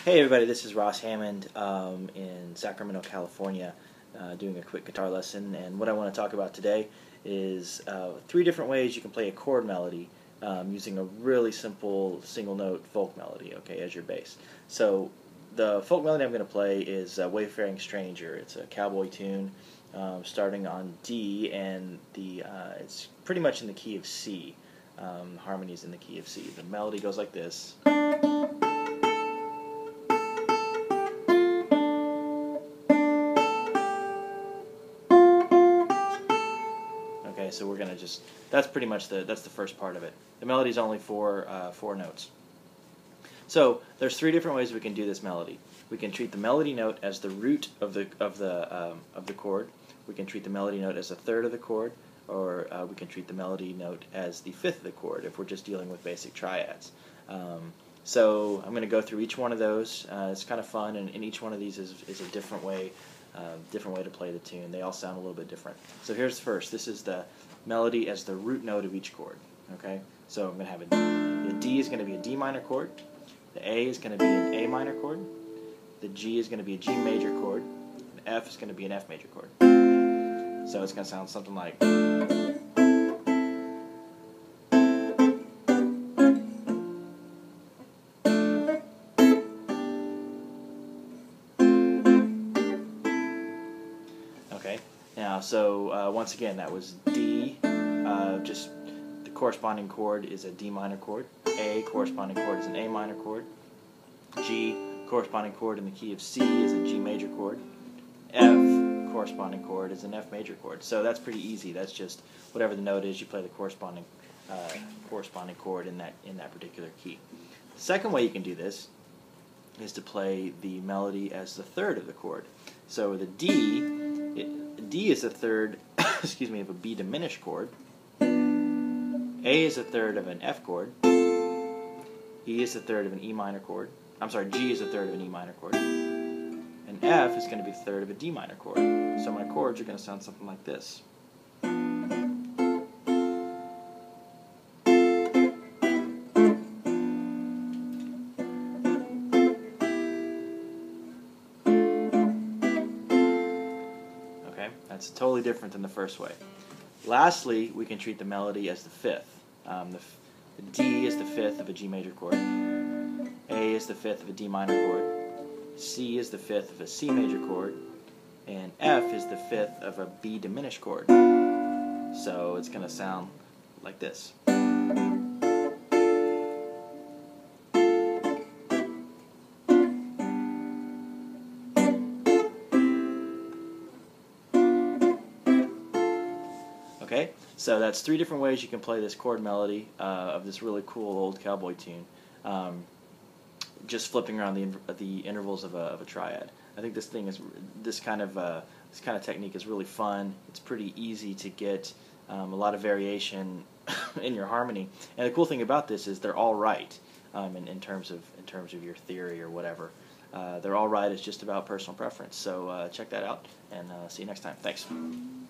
Hey everybody, this is Ross Hammond in Sacramento, California, doing a quick guitar lesson. And what I want to talk about today is 3 different ways you can play a chord melody using a really simple single note folk melody, okay, as your bass. So the folk melody I'm going to play is Wayfaring Stranger. It's a Cowboy tune starting on D, and it's pretty much in the key of C. Harmony's in the key of C. The melody goes like this. Okay, so we're gonna that's pretty much that's the first part of it. The melody's only four notes. So there's 3 different ways we can do this melody. We can treat the melody note as the root of the chord. We can treat the melody note as a third of the chord, or we can treat the melody note as the 5th of the chord if we're just dealing with basic triads. So I'm going to go through each one of those. It's kind of fun, and each one of these is a different way to play the tune. They all sound a little bit different. So here's the first. This is the melody as the root note of each chord. Okay, so I'm going to have the D is going to be a D minor chord. The A is going to be an A minor chord. The G is going to be a G major chord. And F is going to be an F major chord. So it's going to sound something like. Okay, now so once again that was D, just the corresponding chord is a D minor chord, A corresponding chord is an A minor chord, G corresponding chord in the key of C is a G major chord, F corresponding chord is an F major chord. So that's pretty easy. That's just whatever the note is, you play the corresponding chord in that particular key. The second way you can do this is to play the melody as the third of the chord. So the D is a third, excuse me, of a B diminished chord. A is a third of an F chord. E is a third of an E minor chord. I'm sorry, G is a third of an E minor chord. And F is going to be the third of a D minor chord. So my chords are going to sound something like this. That's totally different than the first way. Lastly, we can treat the melody as the 5th. The D is the 5th of a G major chord. A is the 5th of a D minor chord. C is the 5th of a C major chord. And F is the 5th of a B diminished chord. So it's going to sound like this. Okay, so that's 3 different ways you can play this chord melody of this really cool old Cowboy tune, just flipping around the intervals of a triad. I think this kind of technique is really fun. It's pretty easy to get a lot of variation in your harmony, and the cool thing about this is they're all right in terms of your theory or whatever. They're all right. It's just about personal preference. So check that out, and see you next time. Thanks.